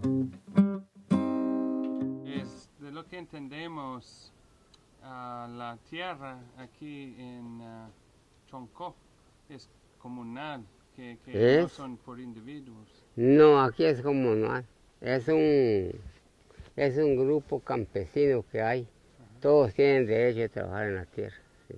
Es de lo que entendemos, la tierra aquí en Chonco es comunal, que no son por individuos. No, aquí es comunal. Es un grupo campesino que hay. Todos tienen derecho a trabajar en la tierra. Sí.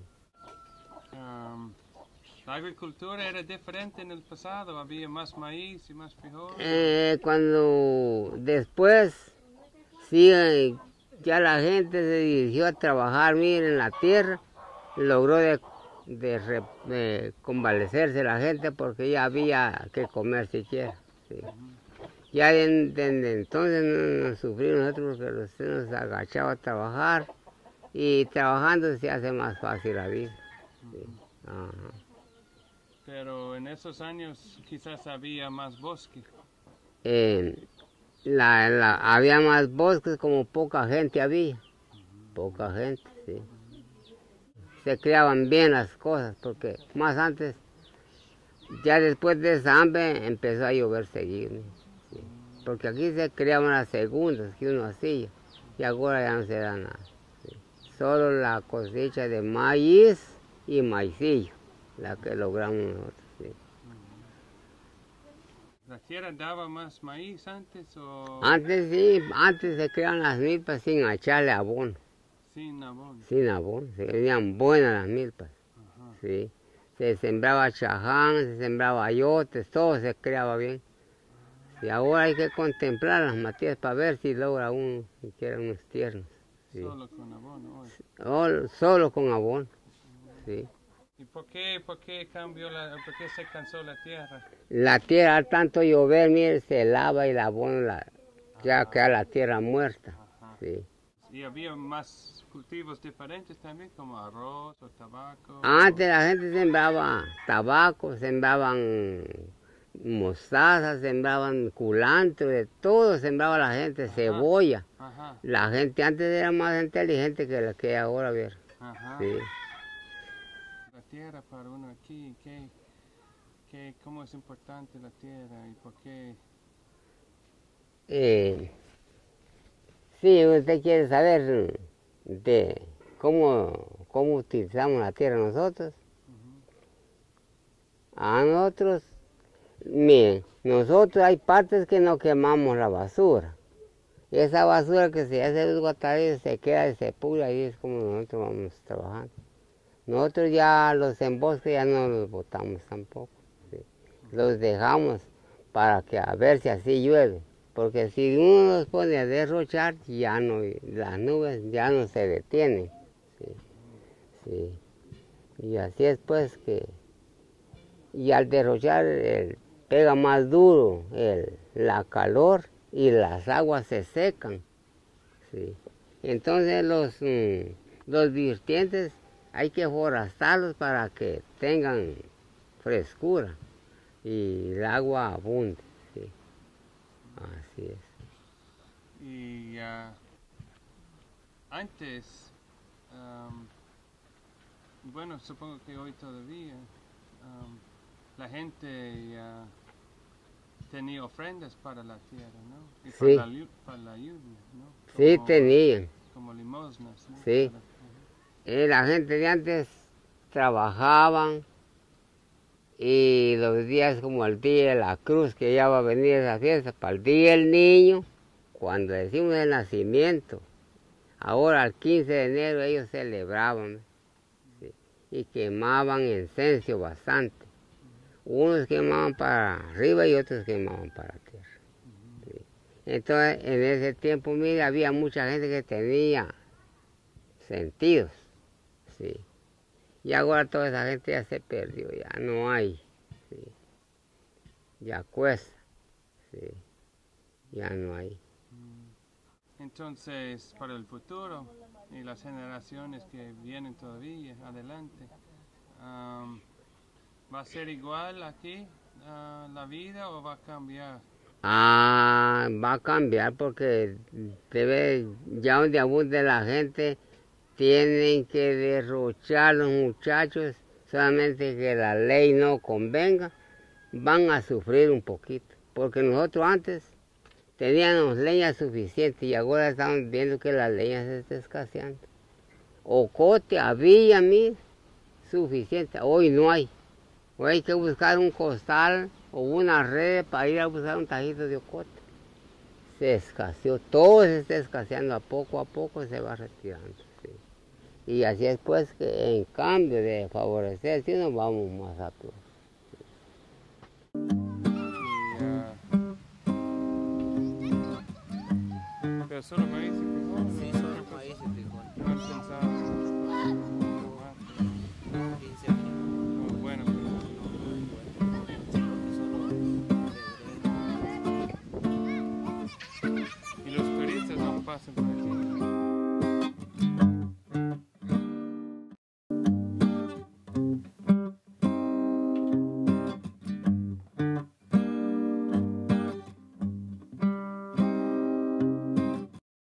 La agricultura era diferente en el pasado, había más maíz y más frijol. Cuando después, sí, ya la gente se dirigió a trabajar, miren, en la tierra, logró de convalecerse la gente porque ya había que comer siquiera. Sí. Ya desde entonces no nos sufrimos nosotros porque usted nos agachaba a trabajar y trabajando se hace más fácil la vida. Sí. Ajá. Pero en esos años quizás había más bosque. Había más bosques, como poca gente había. Poca gente, sí. Se criaban bien las cosas porque más antes, ya después de esa hambre empezó a llover seguido. Sí. Porque aquí se criaban las segundas que uno hacía y ahora ya no se da nada. Sí. Solo la cosecha de maíz y maicillo, la que logramos nosotros. Sí. ¿La tierra daba más maíz antes o...? Antes sí, antes se criaban las milpas sin echarle abono. Sin abono. Sin abono, se veían buenas las milpas. Ajá. Sí. Se sembraba chaján, se sembraba ayotes, todo se criaba bien. Y ahora hay que contemplar las matías para ver si logra uno siquiera unos tiernos. Sí. Solo con abono hoy. Solo con abono. Sí. ¿Y por qué cambió por qué se cansó la tierra? La tierra, al tanto llover, mire, se lava y el abono ya queda la tierra muerta. Ajá. Sí. ¿Y había más cultivos diferentes también, como arroz o tabaco? Antes la gente sembraba tabaco, sembraban mostaza, sembraban culantro, de todo sembraba la gente, ajá, cebolla. Ajá. La gente antes era más inteligente que la que hay ahora, ver. Ajá. Sí. La tierra para uno aquí, ¿cómo es importante la tierra y por qué? Sí, usted quiere saber de cómo utilizamos la tierra nosotros. A nosotros, miren, nosotros hay partes que no quemamos la basura. Y esa basura que se hace los guatares se queda y se pudre, ahí es como nosotros vamos trabajando. Nosotros ya los embosques ya no los botamos tampoco. ¿Sí? Los dejamos para que a ver si así llueve. Porque si uno los pone a derrochar, ya no, las nubes ya no se detienen. ¿Sí? Sí. Y así es pues que, y al derrochar pega más duro la calor y las aguas se secan. ¿Sí? Entonces los vertientes hay que forestarlos para que tengan frescura y el agua abunde. ¿Sí? Así es. Y antes, bueno, supongo que hoy todavía, la gente tenía ofrendas para la tierra, ¿no? Y sí. para la lluvia, ¿no? Sí, tenían. Como limosnas, ¿no? Sí. La gente de antes trabajaban y los días como el día de la cruz, que ya va a venir esa fiesta, para el día del niño, cuando decimos el nacimiento, ahora el 15 de enero ellos celebraban, ¿sí? Y quemaban incenso bastante. Unos quemaban para arriba y otros quemaban para la tierra. ¿Sí? Entonces, en ese tiempo, mire, había mucha gente que tenía sentidos. Sí. Y ahora toda esa gente ya se perdió, ya no hay. Sí. Ya cuesta. Sí. Ya no hay. Entonces, para el futuro y las generaciones que vienen todavía adelante, ¿va a ser igual aquí la vida o va a cambiar? Va a cambiar porque ya donde abunde la gente, tienen que derrochar los muchachos, solamente que la ley no convenga, van a sufrir un poquito. Porque nosotros antes teníamos leña suficiente y ahora estamos viendo que la leña se está escaseando. Ocote había, mí suficiente, hoy no hay. Hoy hay que buscar un costal o una red para ir a buscar un tajito de ocote. Se escaseó, todo se está escaseando, a poco se va retirando. Sí. Y así es pues que en cambio de favorecer, si nos vamos más rápido. Pero solo maíz y frijol. Sí, solo maíz y frijol. No han pensado tomate. 15 años. No, bueno, Sí, porque solo y los turistas no pasan.